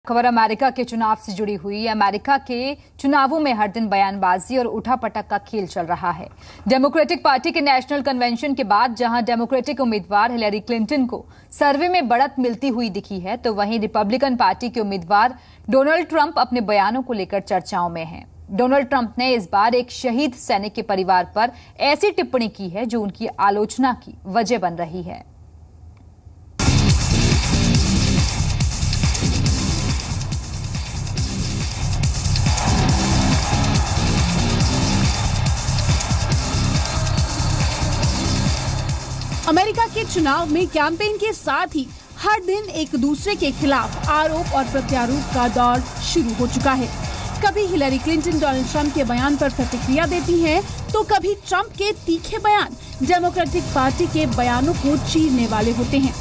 खबर अमेरिका के चुनाव से जुड़ी हुई। अमेरिका के चुनावों में हर दिन बयानबाजी और उठापटक का खेल चल रहा है। डेमोक्रेटिक पार्टी के नेशनल कन्वेंशन के बाद जहां डेमोक्रेटिक उम्मीदवार हिलेरी क्लिंटन को सर्वे में बढ़त मिलती हुई दिखी है, तो वहीं रिपब्लिकन पार्टी के उम्मीदवार डोनाल्ड ट्रंप अपने बयानों को लेकर चर्चाओं में हैं। डोनाल्ड ट्रंप ने इस बार एक शहीद सैनिक के परिवार पर ऐसी टिप्पणी की है जो उनकी आलोचना की वजह बन रही है। अमेरिका के चुनाव में कैंपेन के साथ ही हर दिन एक दूसरे के खिलाफ आरोप और प्रत्यारोप का दौर शुरू हो चुका है। कभी हिलेरी क्लिंटन डोनाल्ड ट्रंप के बयान पर प्रतिक्रिया देती हैं, तो कभी ट्रंप के तीखे बयान डेमोक्रेटिक पार्टी के बयानों को चीरने वाले होते हैं।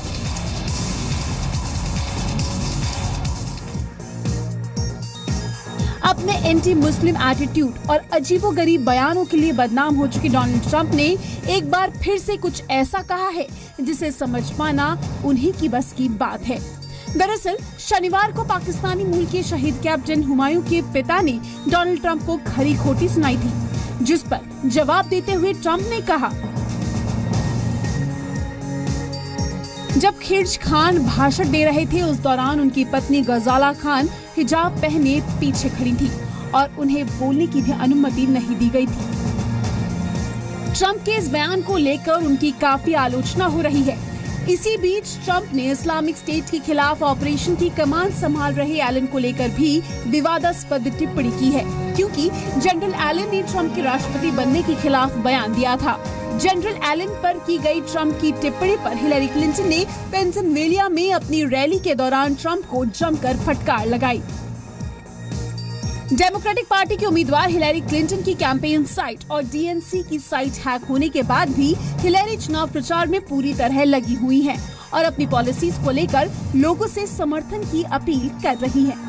अपने एंटी मुस्लिम एटीट्यूड और अजीबोगरीब बयानों के लिए बदनाम हो चुके डोनाल्ड ट्रंप ने एक बार फिर से कुछ ऐसा कहा है जिसे समझ पाना उन्हीं की बस की बात है। दरअसल शनिवार को पाकिस्तानी मूल के शहीद कैप्टन हुमायूं के पिता ने डोनाल्ड ट्रंप को खरी खोटी सुनाई थी, जिस पर जवाब देते हुए ट्रंप ने कहा, जब खिर्ज खान भाषण दे रहे थे उस दौरान उनकी पत्नी गजाला खान हिजाब पहने पीछे खड़ी थी और उन्हें बोलने की भी अनुमति नहीं दी गई थी। ट्रंप के इस बयान को लेकर उनकी काफी आलोचना हो रही है। इसी बीच ट्रंप ने इस्लामिक स्टेट के खिलाफ ऑपरेशन की कमान संभाल रहे एलन को लेकर भी विवादास्पद टिप्पणी की है, क्योंकि जनरल एलन ने ट्रंप के राष्ट्रपति बनने के खिलाफ बयान दिया था। जनरल एलन पर की गई ट्रंप की टिप्पणी पर हिलेरी क्लिंटन ने पेंसिल्वेनिया में अपनी रैली के दौरान ट्रंप को जमकर फटकार लगाई। डेमोक्रेटिक पार्टी के उम्मीदवार हिलेरी क्लिंटन की कैंपेन साइट और डीएनसी की साइट हैक होने के बाद भी हिलेरी चुनाव प्रचार में पूरी तरह लगी हुई हैं और अपनी पॉलिसीज को लेकर लोगों से समर्थन की अपील कर रही हैं।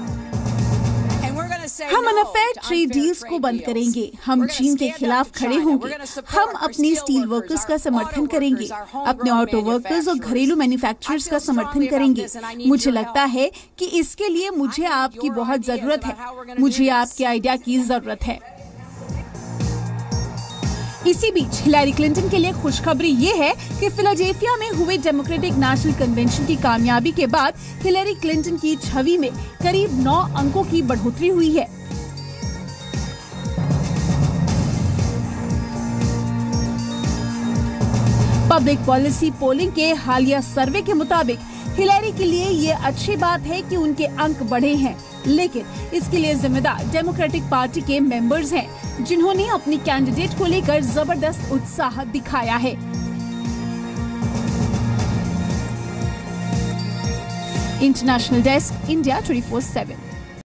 हम अनफेयर ट्रेड डील्स को बंद करेंगे, हम चीन के खिलाफ खड़े होंगे, हम अपने स्टील वर्कर्स का समर्थन करेंगे, अपने ऑटो वर्कर्स और घरेलू मैन्युफैक्चरर्स का समर्थन करेंगे। मुझे लगता है कि इसके लिए मुझे आपकी बहुत जरूरत है, मुझे आपके आइडिया की जरूरत है। इसी बीच हिलेरी क्लिंटन के लिए खुशखबरी ये है कि फिलाडेल्फिया में हुए डेमोक्रेटिक नेशनल कन्वेंशन की कामयाबी के बाद हिलेरी क्लिंटन की छवि में करीब 9 अंकों की बढ़ोतरी हुई है। पब्लिक पॉलिसी पोलिंग के हालिया सर्वे के मुताबिक हिलेरी के लिए ये अच्छी बात है कि उनके अंक बढ़े हैं, लेकिन इसके लिए जिम्मेदार डेमोक्रेटिक पार्टी के मेंबर्स हैं, जिन्होंने अपनी कैंडिडेट को लेकर जबरदस्त उत्साह दिखाया है। International desk, India 24/7।